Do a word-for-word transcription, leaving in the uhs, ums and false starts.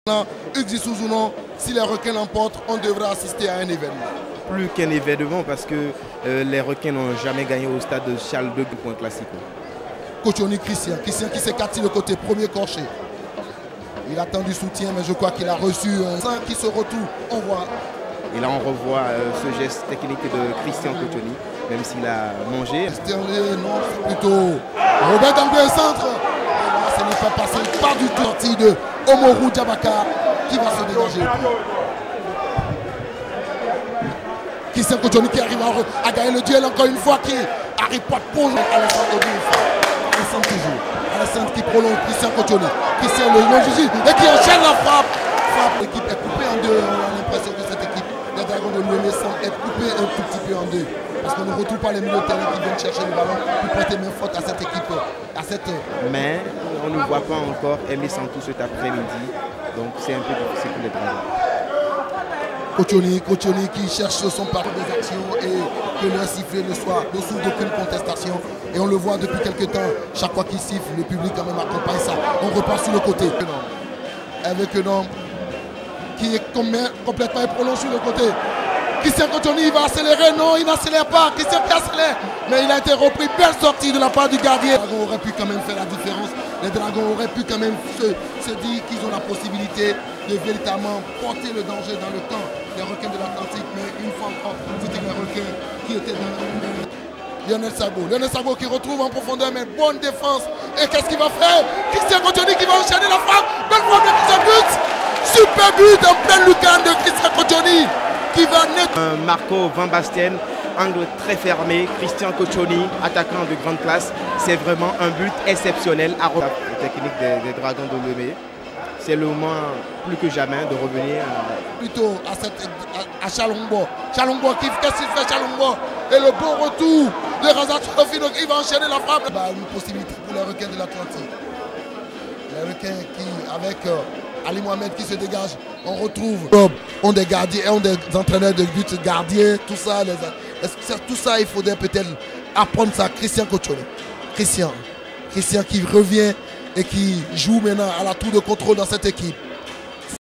Hugues Issouza ou non, si les requins l'emportent, on devrait assister à un événement. Plus qu'un événement parce que euh, les requins n'ont jamais gagné au stade de Charles deux du Point Classico. Cochoni Christian, Christian qui s'écarte le côté premier corché. Il attend du soutien, mais je crois qu'il a reçu un sang qui se retourne. On voit. Et là, on revoit euh, ce geste technique de Christian Cochoni, même s'il a mangé. Sterling, non, c'est plutôt Robert dans le centre. Et là, ce n'est pas passé, pas du tout sorti de Omoru Diabaka qui va se dégager. Christian Cochoni qui arrive à, à gagner le duel encore une fois, qui arrive pas de prolonger Alessandro Diouf. Alessandro toujours. Alessandro qui prolonge Christian Cochoni. Christian le non-juge et qui enchaîne la frappe. frappe. L'équipe est coupée en deux. On a l'impression que cette équipe, les Dragons de l'U M semble être coupée un tout petit peu en deux. Parce qu'on ne retrouve pas les milieux de terrain qui viennent chercher le ballon pour prêter main faute à cette équipe. À cette... Mais on ne voit pas encore Aimé Santou cet après-midi. Donc c'est un peu difficile pour les Dragons. Cochoni, Cochoni qui cherche son parcours des actions et que leur sifflet ne soit dessous d'aucune contestation. Et on le voit depuis quelques temps, chaque fois qu'il siffle, le public quand même accompagne ça. On repart sur le côté. Avec un homme qui est complètement prolongé sur le côté. Christian Cochoni, il va accélérer. Non, il n'accélère pas. Christian qui accélère. Mais il a été repris. Belle sortie de la part du gardien. Les Dragons auraient pu quand même faire la différence. Les Dragons auraient pu quand même se, se dire qu'ils ont la possibilité de véritablement porter le danger dans le camp des requins de l'Atlantique. Mais une fois encore, c'était les requins qui étaient dans le... Lionel Sabo. Lionel Sabo qui retrouve en profondeur, mais bonne défense. Et qu'est-ce qu'il va faire? Christian Cochoni qui va enchaîner la frappe. Belle frappe de Christian but. Super but en pleine lucarne de Christian Cochoni qui va net. Un Marco Van Basten, angle très fermé. Christian Cochoni, attaquant de grande classe. C'est vraiment un but exceptionnel à refaire. La technique des, des Dragons de Lomé. C'est le moment plus que jamais de revenir à... plutôt à, cette, à, à Chalombo. Chalombo, qu'est-ce qu'il fait Chalombo? Et le bon retour de Razat Tofino qui va enchaîner la frappe. Bah, une possibilité pour les requins de l'Atlantique. Les requins qui, avec euh, Ali Mohamed qui se dégage, on retrouve on des gardiens, on des entraîneurs de but, gardiens, tout ça. Les, les, tout ça, il faudrait peut-être apprendre ça à Christian Cochoni. Christian. Christian qui revient et qui joue maintenant à la tour de contrôle dans cette équipe.